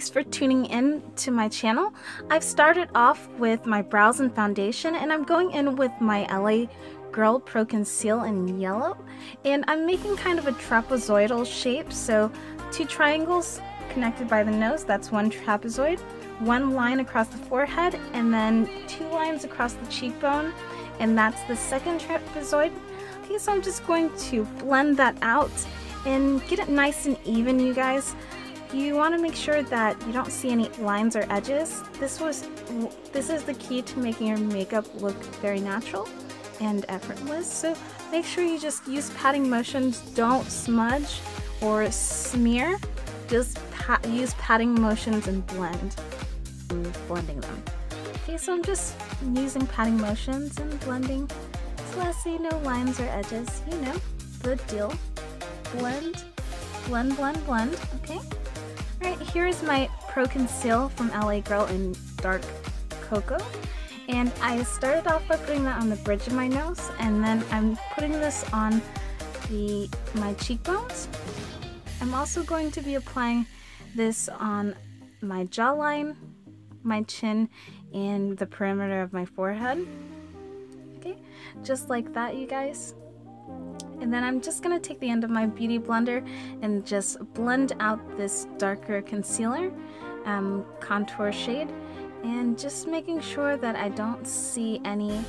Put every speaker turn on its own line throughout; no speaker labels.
thanks for tuning in to my channel. I've started off with my brows and foundation, and I'm going in with my LA Girl Pro Conceal in yellow, and I'm making kind of a trapezoidal shape, so 2 triangles connected by the nose, that's 1 trapezoid, 1 line across the forehead, and then 2 lines across the cheekbone, and that's the 2nd trapezoid. Okay, so I'm just going to blend that out and get it nice and even, you guys. You want to make sure that you don't see any lines or edges. This is the key to making your makeup look very natural and effortless. So make sure you just use patting motions. Don't smudge or smear. Just use patting motions and blending them. Okay, so I'm just using patting motions and blending, so I see no lines or edges. You know the deal. Blend, blend, blend, blend. Okay. Alright, here is my Pro Conceal from LA Girl in dark cocoa, and I started off by putting that on the bridge of my nose, and then I'm putting this on my cheekbones. I'm also going to be applying this on my jawline, my chin, and the perimeter of my forehead. Okay, just like that, you guys. And then I'm just going to take the end of my beauty blender and just blend out this darker concealer contour shade, and just making sure that I don't see any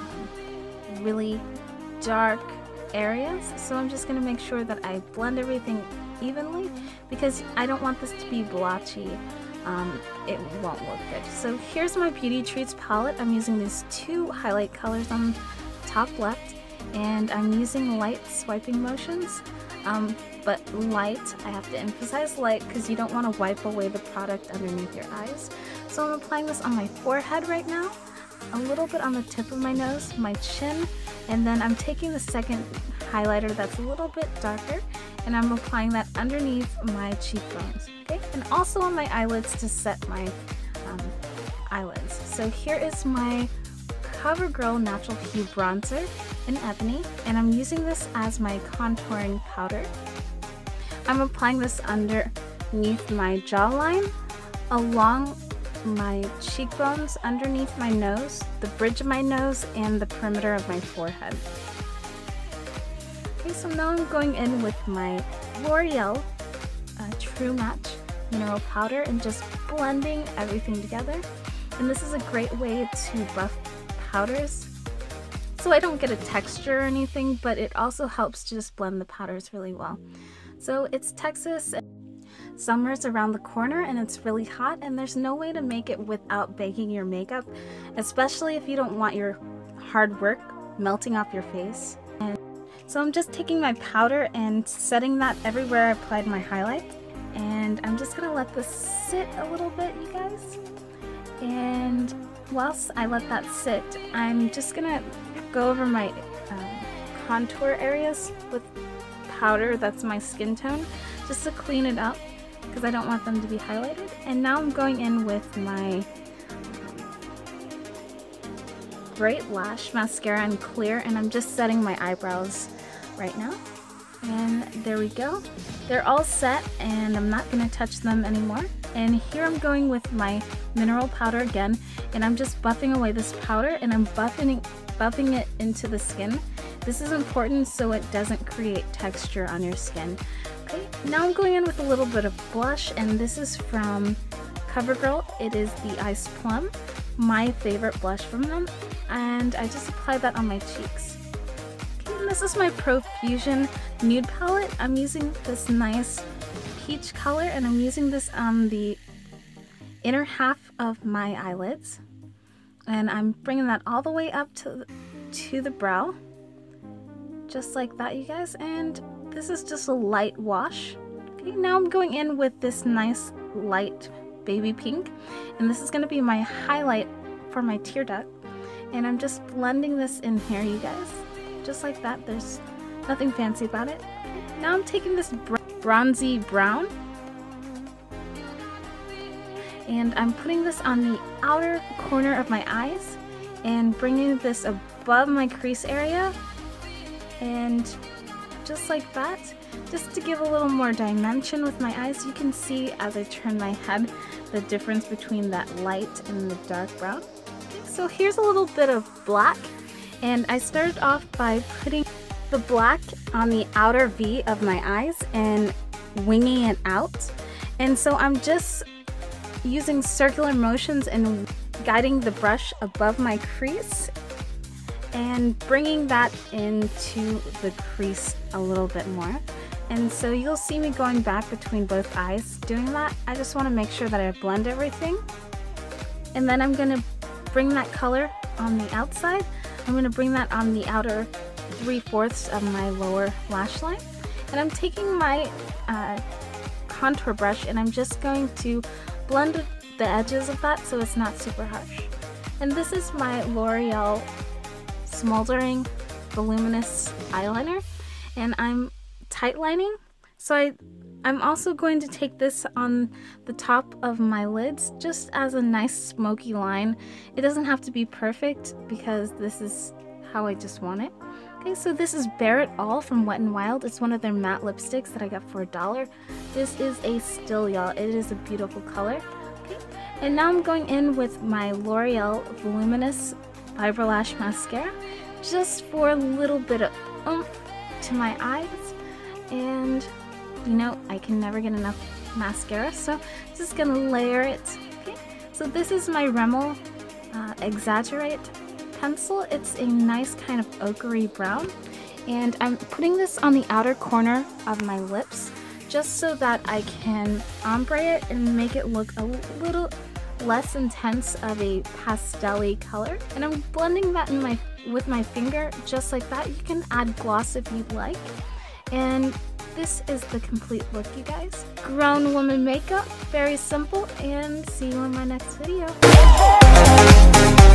really dark areas. So I'm just going to make sure that I blend everything evenly, because I don't want this to be blotchy. It won't look good. So here's my Beauty Treats palette. I'm using these 2 highlight colors on top left, and I'm using light swiping motions, but light, I have to emphasize light, because you don't want to wipe away the product underneath your eyes. So I'm applying this on my forehead right now, a little bit on the tip of my nose, my chin, and then I'm taking the 2nd highlighter that's a little bit darker, and I'm applying that underneath my cheekbones, okay? And also on my eyelids to set my eyelids. So here is my CoverGirl Natural Hue Bronzer in Ebony, and I'm using this as my contouring powder. I'm applying this underneath my jawline, along my cheekbones, underneath my nose, the bridge of my nose, and the perimeter of my forehead. Okay, so now I'm going in with my L'Oreal True Match Mineral Powder and just blending everything together. And this is a great way to buff powders, so I don't get a texture or anything, but it also helps to just blend the powders really well. So it's Texas, summer's around the corner, and it's really hot, and there's no way to make it without baking your makeup, especially if you don't want your hard work melting off your face. And so I'm just taking my powder and setting that everywhere I applied my highlight, and I'm just gonna let this sit a little bit, you guys. And whilst I let that sit, I'm just gonna go over my contour areas with powder that's my skin tone, just to clean it up, because I don't want them to be highlighted. And now I'm going in with my Bright Lash Mascara in clear, and I'm just setting my eyebrows right now. And there we go. They're all set, and I'm not going to touch them anymore. And here I'm going with my mineral powder again, and I'm just buffing away this powder, and I'm buffing it into the skin. This is important so it doesn't create texture on your skin. Okay, now I'm going in with a little bit of blush, and this is from CoverGirl. It is the Ice Plum, my favorite blush from them, and I just applied that on my cheeks. Okay, and this is my Profusion Nude Palette. I'm using this nice peach color, and I'm using this on the inner half of my eyelids, and I'm bringing that all the way up to the brow, just like that, you guys. And this is just a light wash. Okay, now I'm going in with this nice light baby pink, and this is going to be my highlight for my tear duct, and I'm just blending this in here, you guys, just like that. There's nothing fancy about it. Now I'm taking this bronzy brown, and I'm putting this on the outer corner of my eyes and bringing this above my crease area, and just like that, just to give a little more dimension with my eyes. You can see as I turn my head the difference between that light and the dark brown. Okay, so here's a little bit of black, and I started off by putting the black on the outer V of my eyes and winging it out. And so I'm just using circular motions and guiding the brush above my crease and bringing that into the crease a little bit more. And so you'll see me going back between both eyes doing that. I just want to make sure that I blend everything. And then I'm going to bring that color on the outside. I'm going to bring that on the outer 3/4 of my lower lash line. And I'm taking my contour brush and I'm just going to blend the edges of that so it's not super harsh. And this is my L'Oreal Smoldering Voluminous Eyeliner, and I'm tight lining. So I'm also going to take this on the top of my lids just as a nice smoky line. It doesn't have to be perfect because this is how I just want it. Okay, so this is Bare It All from Wet n Wild. It's one of their matte lipsticks that I got for $1. This is a still, y'all. It is a beautiful color. Okay, and now I'm going in with my L'Oreal Voluminous Vibra Lash Mascara, just for a little bit of oomph to my eyes. And you know, I can never get enough mascara, so just gonna layer it. Okay, so this is my Rimmel Exaggerate pencil. It's a nice kind of ochre brown, and I'm putting this on the outer corner of my lips just so that I can ombre it and make it look a little less intense of a pastel-y color. And I'm blending that in with my finger just like that. You can add gloss if you'd like. And this is the complete look, you guys. Grown woman makeup, very simple, and see you in my next video.